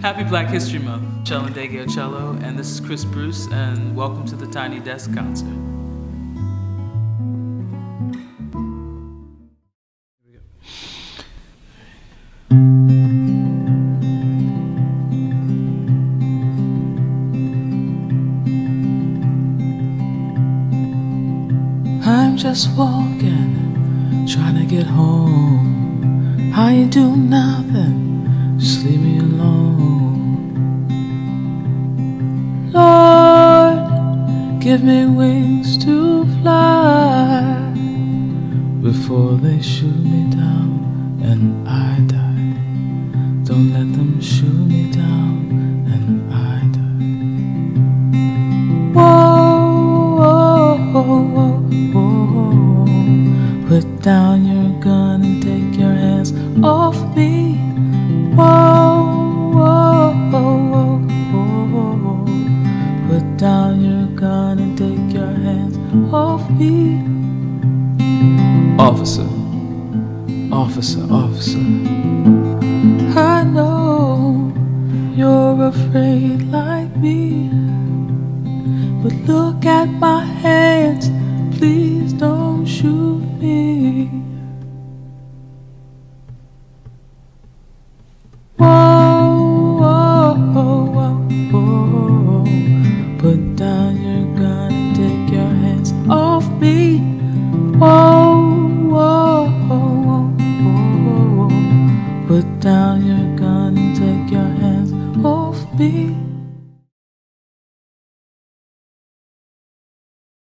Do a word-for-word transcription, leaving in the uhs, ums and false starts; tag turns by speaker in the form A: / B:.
A: Happy Black History Month. Meshell Ndegeocello, and this is Chris Bruce, and welcome to the Tiny Desk concert.
B: I'm just walking, trying to get home. I ain't do nothing, just leave me alone. Lord, give me wings to fly before they shoot me down and I die. Don't let them shoot me down and I die. Whoa, whoa, whoa, whoa. Put down your gun and take your hands off me. Whoa, whoa, whoa, whoa. Put down your gun and take your hands off me. Officer, officer, officer, I know you're afraid like me, but look at my hands, please don't shoot me. Whoa, whoa, whoa, whoa. Put down your gun and take your hands off me. Whoa, whoa, whoa, whoa. Put down your